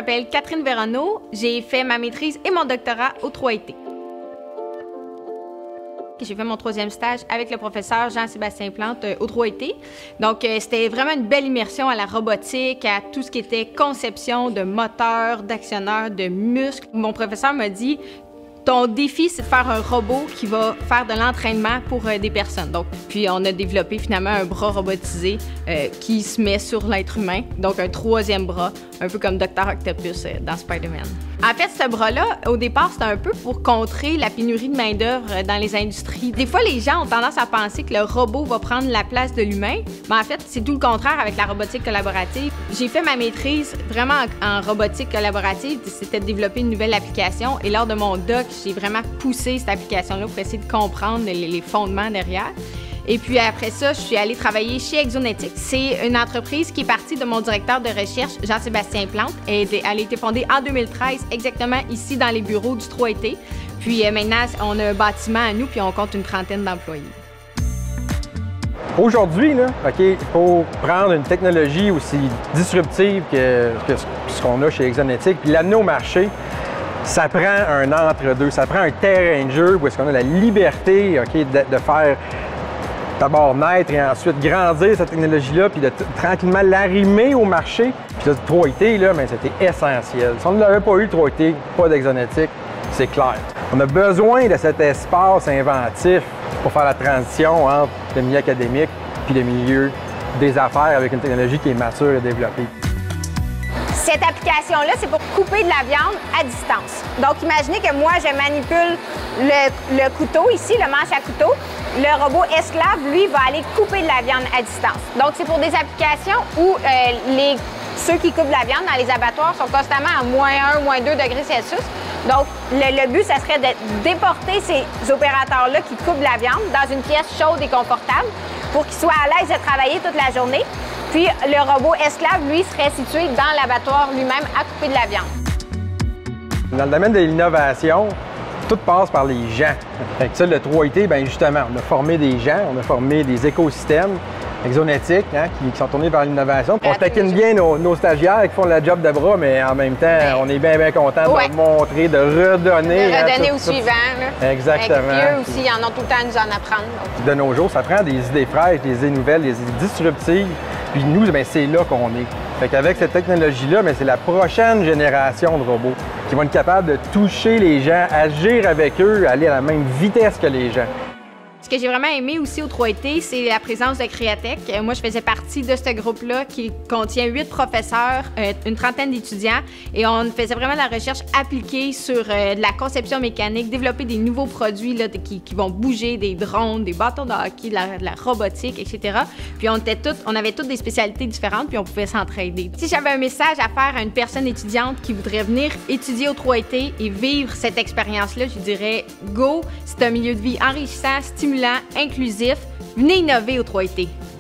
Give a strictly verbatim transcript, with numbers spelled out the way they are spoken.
m'appelle Catherine Véronneau. J'ai fait ma maîtrise et mon doctorat au trois T. J'ai fait mon troisième stage avec le professeur Jean-Sébastien Plante euh, au trois T. Donc, euh, c'était vraiment une belle immersion à la robotique, à tout ce qui était conception de moteurs, d'actionneurs, de muscles. Mon professeur m'a dit: ton défi, c'est de faire un robot qui va faire de l'entraînement pour euh, des personnes. Donc, puis on a développé finalement un bras robotisé euh, qui se met sur l'être humain, donc un troisième bras, un peu comme docteur Octopus euh, dans Spider-Man. En fait, ce bras-là, au départ, c'était un peu pour contrer la pénurie de main-d'œuvre dans les industries. Des fois, les gens ont tendance à penser que le robot va prendre la place de l'humain, mais en fait, c'est tout le contraire avec la robotique collaborative. J'ai fait ma maîtrise vraiment en, en robotique collaborative, c'était de développer une nouvelle application, et lors de mon doc, j'ai vraiment poussé cette application-là pour essayer de comprendre les, les fondements derrière. Et puis après ça, je suis allée travailler chez Exonetics. C'est une entreprise qui est partie de mon directeur de recherche, Jean-Sébastien Plante. Elle a été fondée en deux mille treize, exactement ici dans les bureaux du trois T. Puis euh, maintenant, on a un bâtiment à nous, puis on compte une trentaine d'employés. Aujourd'hui, okay, pour prendre une technologie aussi disruptive que, que ce qu'on a chez Exonetics, puis l'amener au marché, ça prend un entre-deux, ça prend un terrain de jeu où est-ce qu'on a la liberté okay, de, de faire d'abord naître et ensuite grandir cette technologie-là, puis de tranquillement l'arrimer au marché. Puis le trois T, là, ben, c'était essentiel. Si on n'avait pas eu le trois T, pas d'Exonetics, c'est clair. On a besoin de cet espace inventif pour faire la transition entre le milieu académique puis le milieu des affaires avec une technologie qui est mature et développée. Cette application-là, c'est pour couper de la viande à distance. Donc, imaginez que moi, je manipule le, le couteau ici, le manche à couteau. Le robot esclave, lui, va aller couper de la viande à distance. Donc, c'est pour des applications où euh, les, ceux qui coupent de la viande dans les abattoirs sont constamment à moins un, moins deux degrés Celsius. Donc, le, le but, ça serait de déporter ces opérateurs-là qui coupent de la viande dans une pièce chaude et confortable pour qu'ils soient à l'aise de travailler toute la journée. Puis, le robot esclave, lui, serait situé dans l'abattoir lui-même à couper de la viande. Dans le domaine de l'innovation, tout passe par les gens. Fait que ça, le trois T, bien justement, on a formé des gens, on a formé des écosystèmes exonétiques hein, qui, qui sont tournés vers l'innovation. On taquine bien nos, nos stagiaires qui font la job de bras, mais en même temps, ouais. on est bien, bien content ouais. de montrer, de redonner. De redonner hein, au tout, suivant. Là. Exactement. Et eux aussi, ils en ont tout le temps à nous en apprendre. Donc. De nos jours, ça prend des idées fraîches, des idées nouvelles, des idées disruptives. Puis nous, c'est là qu'on est. Fait qu'avec cette technologie-là, c'est la prochaine génération de robots qui vont être capables de toucher les gens, agir avec eux, aller à la même vitesse que les gens. Ce que j'ai vraiment aimé aussi au trois T, c'est la présence de Créatech. Moi, je faisais partie de ce groupe-là qui contient huit professeurs, euh, une trentaine d'étudiants, et on faisait vraiment de la recherche appliquée sur euh, de la conception mécanique, développer des nouveaux produits là, de, qui, qui vont bouger, des drones, des bâtons de hockey, de la, de la robotique, et cetera. Puis on, était toutes, on avait toutes des spécialités différentes, puis on pouvait s'entraider. Si j'avais un message à faire à une personne étudiante qui voudrait venir étudier au trois T et vivre cette expérience-là, je dirais go, c'est un milieu de vie enrichissant, stimulant, inclusif. Venez innover au trois T.